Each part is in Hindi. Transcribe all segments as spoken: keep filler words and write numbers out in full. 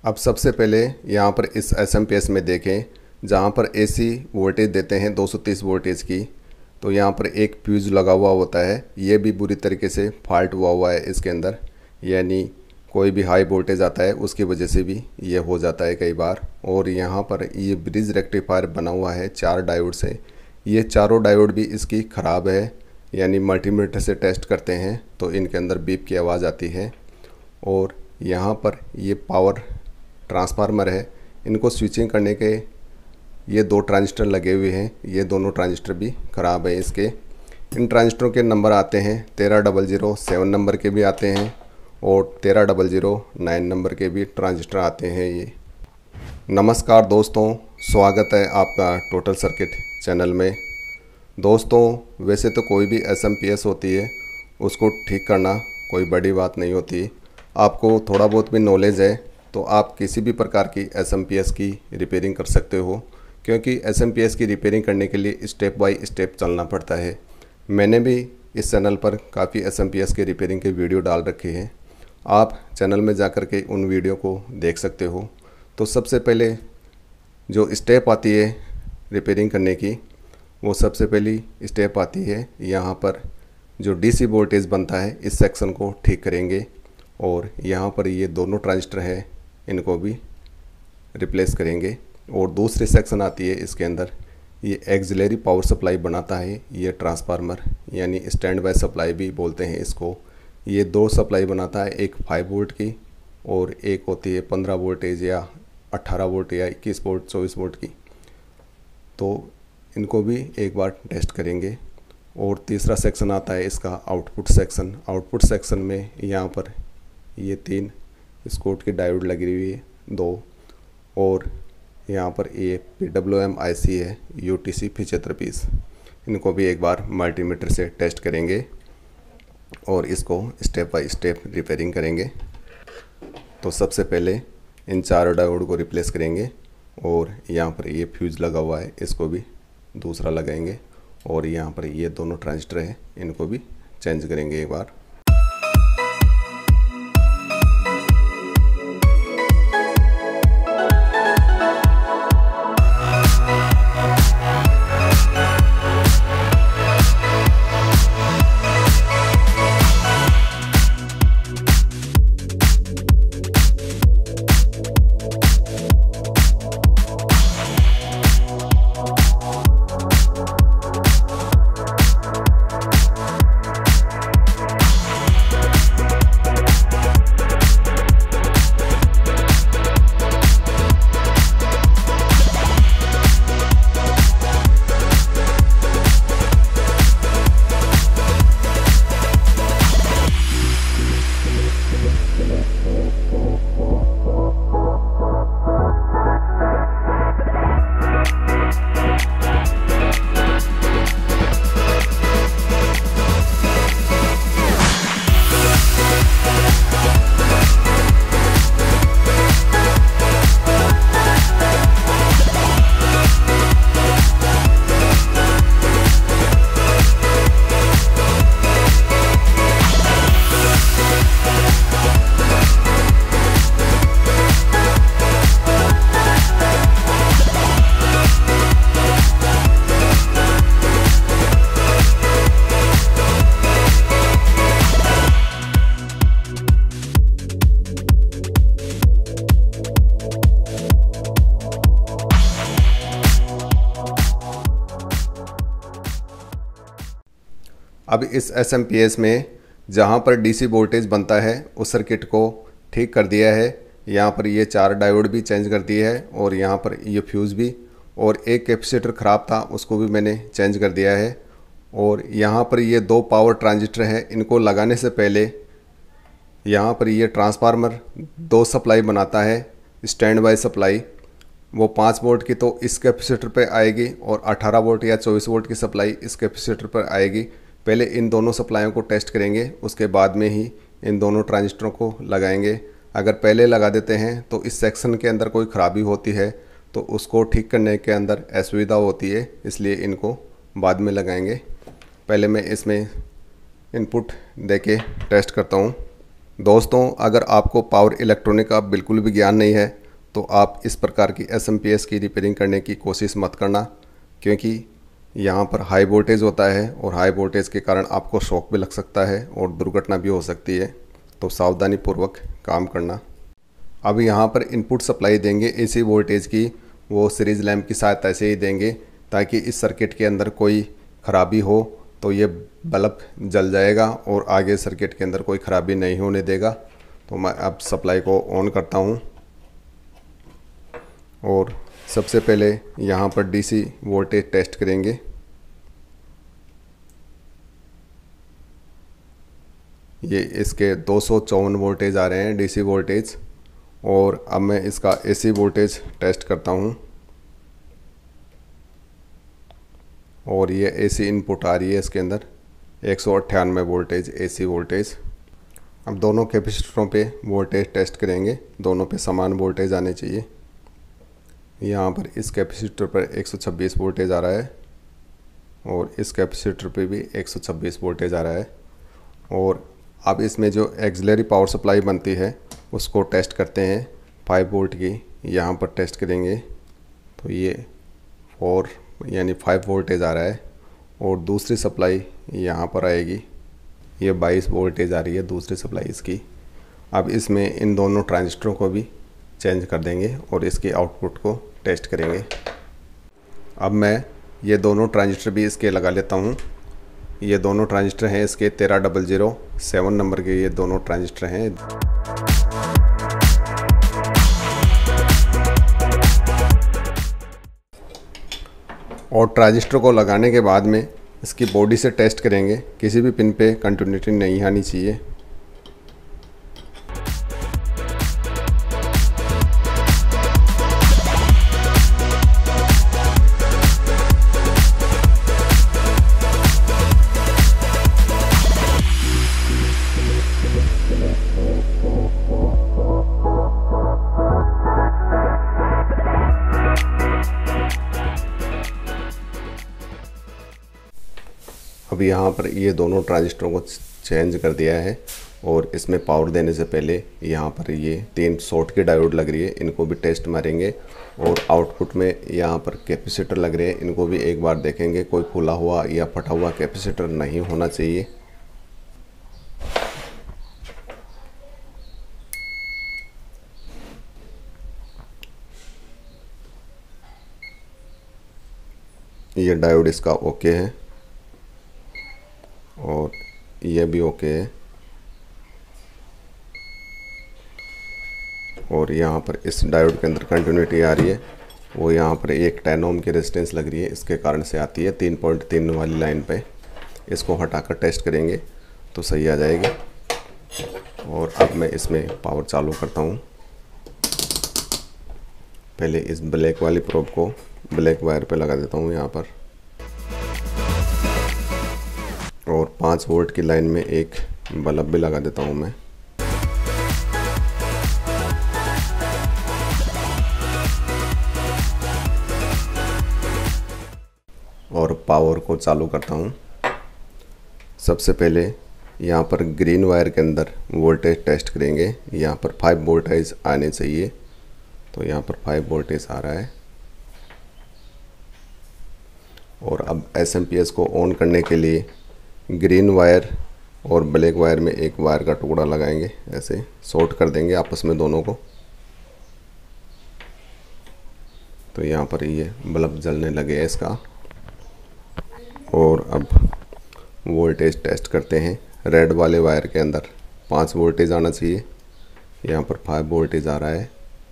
अब सबसे पहले यहाँ पर इस एस एम पी एस में देखें, जहाँ पर एसी वोल्टेज देते हैं दो सौ तीस वोल्टेज की, तो यहाँ पर एक फ्यूज़ लगा हुआ होता है। ये भी बुरी तरीके से फॉल्ट हुआ हुआ है इसके अंदर, यानी कोई भी हाई वोल्टेज आता है उसकी वजह से भी ये हो जाता है कई बार। और यहाँ पर ये ब्रिज रेक्टिफायर बना हुआ है चार डायोड से, ये चारों डायोड भी इसकी ख़राब है, यानी मल्टीमीटर से टेस्ट करते हैं तो इनके अंदर बीप की आवाज़ आती है। और यहाँ पर ये पावर ट्रांसफार्मर है, इनको स्विचिंग करने के ये दो ट्रांजिस्टर लगे हुए हैं, ये दोनों ट्रांजिस्टर भी ख़राब है इसके। इन ट्रांजिस्टरों के नंबर आते हैं तेरह डबल ज़ीरो सेवन नंबर के भी आते हैं और तेरह डबल ज़ीरो नाइन नंबर के भी ट्रांजिस्टर आते हैं ये। नमस्कार दोस्तों, स्वागत है आपका टोटल सर्किट चैनल में। दोस्तों, वैसे तो कोई भी एस एम पी एस होती है उसको ठीक करना कोई बड़ी बात नहीं होती। आपको थोड़ा बहुत भी नॉलेज है तो आप किसी भी प्रकार की एस एम पी एस की रिपेयरिंग कर सकते हो, क्योंकि एस एम पी एस की रिपेयरिंग करने के लिए स्टेप बाय स्टेप चलना पड़ता है। मैंने भी इस चैनल पर काफ़ी एस एम पी एस के रिपेयरिंग के वीडियो डाल रखे हैं, आप चैनल में जाकर के उन वीडियो को देख सकते हो। तो सबसे पहले जो स्टेप आती है रिपेयरिंग करने की, वो सबसे पहली स्टेप आती है यहाँ पर जो डीसी वोल्टेज बनता है इस सेक्शन को ठीक करेंगे। और यहाँ पर ये दोनों ट्रांजिस्टर हैं, इनको भी रिप्लेस करेंगे। और दूसरी सेक्शन आती है इसके अंदर, ये एक्सिलरी पावर सप्लाई बनाता है ये ट्रांसफार्मर, यानी स्टैंड बाय सप्लाई भी बोलते हैं इसको। ये दो सप्लाई बनाता है, एक फाइव वोल्ट की और एक होती है पंद्रह वोल्टेज या अट्ठारह वोल्ट या इक्कीस वोल्ट चौबीस वोल्ट की। तो इनको भी एक बार टेस्ट करेंगे। और तीसरा सेक्शन आता है इसका आउटपुट सेक्शन। आउटपुट सेक्शन में यहाँ पर ये तीन स्कॉट की डायोड लगी हुई है दो, और यहाँ पर ये P W M I C है यू टी सी पचहत्तर पीस। इनको भी एक बार मल्टीमीटर से टेस्ट करेंगे और इसको स्टेप बाय स्टेप रिपेयरिंग करेंगे। तो सबसे पहले इन चारों डायोड को रिप्लेस करेंगे और यहाँ पर ये फ्यूज़ लगा हुआ है इसको भी दूसरा लगाएंगे। और यहाँ पर ये दोनों ट्रांजिस्टर हैं, इनको भी चेंज करेंगे एक बार। अब इस एस एम पी एस में जहाँ पर डीसी वोल्टेज बनता है उस सर्किट को ठीक कर दिया है। यहाँ पर ये चार डायोड भी चेंज कर दिए है और यहाँ पर ये फ्यूज़ भी, और एक कैपेसिटर ख़राब था उसको भी मैंने चेंज कर दिया है। और यहाँ पर ये दो पावर ट्रांजिस्टर है, इनको लगाने से पहले यहाँ पर ये ट्रांसफार्मर दो सप्लाई बनाता है स्टैंड बाय सप्लाई, वो पाँच वोल्ट की तो इस कैपेसिटर पे आएगी और अठारह वोल्ट या चौबीस वोल्ट की सप्लाई इस कैपेसिटर पर आएगी। पहले इन दोनों सप्लाइयों को टेस्ट करेंगे, उसके बाद में ही इन दोनों ट्रांजिस्टरों को लगाएंगे। अगर पहले लगा देते हैं तो इस सेक्शन के अंदर कोई ख़राबी होती है तो उसको ठीक करने के अंदर असुविधा होती है, इसलिए इनको बाद में लगाएंगे। पहले मैं इसमें इनपुट देके टेस्ट करता हूँ। दोस्तों, अगर आपको पावर इलेक्ट्रॉनिक का बिल्कुल भी ज्ञान नहीं है तो आप इस प्रकार की एस एम पी एस की रिपेयरिंग करने की कोशिश मत करना, क्योंकि यहाँ पर हाई वोल्टेज होता है और हाई वोल्टेज के कारण आपको शॉक भी लग सकता है और दुर्घटना भी हो सकती है। तो सावधानी पूर्वक काम करना। अब यहाँ पर इनपुट सप्लाई देंगे एसी वोल्टेज की, वो सीरीज लैंप की सहायता से ही देंगे ताकि इस सर्किट के अंदर कोई ख़राबी हो तो ये बल्ब जल जाएगा और आगे सर्किट के अंदर कोई ख़राबी नहीं होने देगा। तो मैं अब सप्लाई को ऑन करता हूँ और सबसे पहले यहाँ पर डीसी वोल्टेज टेस्ट करेंगे। ये इसके दो सौ चौवन वोल्टेज आ रहे हैं डीसी वोल्टेज। और अब मैं इसका एसी वोल्टेज टेस्ट करता हूँ और ये एसी इनपुट आ रही है इसके अंदर एक सौ अट्ठानवे वोल्टेज एसी वोल्टेज। अब दोनों कैपेसिटरों पे वोल्टेज टेस्ट करेंगे, दोनों पे समान वोल्टेज आने चाहिए। यहाँ पर इस कैपेसिटर पर एक सौ छब्बीस वोल्टेज आ रहा है और इस कैपेसिटर पे भी एक सौ छब्बीस वोल्टेज आ रहा है। और अब इसमें जो एक्सिलरी पावर सप्लाई बनती है उसको टेस्ट करते हैं फाइव वोल्ट की, यहाँ पर टेस्ट करेंगे तो ये फोर यानी फाइव वोल्टेज आ रहा है। और दूसरी सप्लाई यहाँ पर आएगी, ये बाईस वोल्टेज आ रही है दूसरी सप्लाई इसकी। अब इसमें इन दोनों ट्रांजिस्टरों को भी चेंज कर देंगे और इसके आउटपुट को टेस्ट करेंगे। अब मैं ये दोनों ट्रांजिस्टर भी इसके लगा लेता हूँ। ये दोनों ट्रांजिस्टर हैं इसके तेरह डबल ज़ीरो सेवन नंबर के ये दोनों ट्रांजिस्टर हैं। और ट्रांजिस्टर को लगाने के बाद में इसकी बॉडी से टेस्ट करेंगे, किसी भी पिन पे कंटिन्यूटी नहीं आनी चाहिए। अब यहाँ पर ये दोनों ट्रांजिस्टरों को चेंज कर दिया है और इसमें पावर देने से पहले यहाँ पर ये तीन शॉर्ट की डायोड लग रही है, इनको भी टेस्ट मारेंगे। और आउटपुट में यहाँ पर कैपेसिटर लग रहे हैं, इनको भी एक बार देखेंगे, कोई खुला हुआ या फटा हुआ कैपेसिटर नहीं होना चाहिए। ये डायोड इसका ओके है और ये भी ओके है। और यहाँ पर इस डायोड के अंदर कंटिन्यूटी आ रही है, वो यहाँ पर एक टेन ओम की रेजिस्टेंस लग रही है, इसके कारण से आती है तीन पॉइंट तीन वाली लाइन पे। इसको हटाकर टेस्ट करेंगे तो सही आ जाएगी। और अब मैं इसमें पावर चालू करता हूँ। पहले इस ब्लैक वाली प्रोब को ब्लैक वायर पे लगा देता हूँ यहाँ पर, और पाँच वोल्ट की लाइन में एक बल्ब भी लगा देता हूँ मैं। और पावर को चालू करता हूँ। सबसे पहले यहाँ पर ग्रीन वायर के अंदर वोल्टेज टेस्ट करेंगे। यहाँ पर फाइव वोल्टेज आने चाहिए, तो यहाँ पर फाइव वोल्टेज आ रहा है। और अब एस एम पी एस को ऑन करने के लिए ग्रीन वायर और ब्लैक वायर में एक वायर का टुकड़ा लगाएंगे, ऐसे शॉर्ट कर देंगे आपस में दोनों को। तो यहाँ पर ये बल्ब जलने लगे है इसका। और अब वोल्टेज टेस्ट करते हैं। रेड वाले वायर के अंदर पाँच वोल्टेज आना चाहिए, यहाँ पर फाइव वोल्टेज आ रहा है।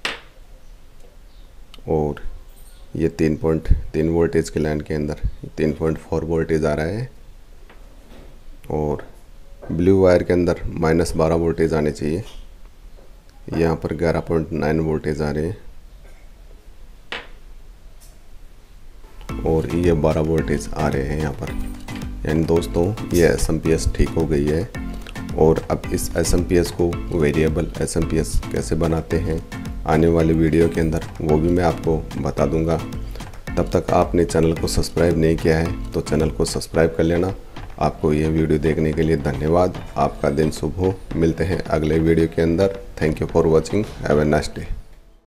और ये तीन पॉइंट तीन वोल्टेज की लाइन के अंदर तीन पॉइंट फोर वोल्टेज आ रहा है। और ब्लू वायर के अंदर माइनस बारह वोल्टेज आने चाहिए, यहाँ पर ग्यारह पॉइंट नाइन वोल्टेज आ रहे हैं। और ये बारह वोल्टेज आ रहे हैं यहाँ पर। यानी दोस्तों ये एस एम पी एस ठीक हो गई है। और अब इस एस एम पी एस को variable S M P S कैसे बनाते हैं आने वाले वीडियो के अंदर वो भी मैं आपको बता दूंगा। तब तक आपने चैनल को सब्सक्राइब नहीं किया है तो चैनल को सब्सक्राइब कर लेना आपको यह वीडियो देखने के लिए धन्यवाद। आपका दिन शुभ हो। मिलते हैं अगले वीडियो के अंदर। Thank you for watching. Have a nice day.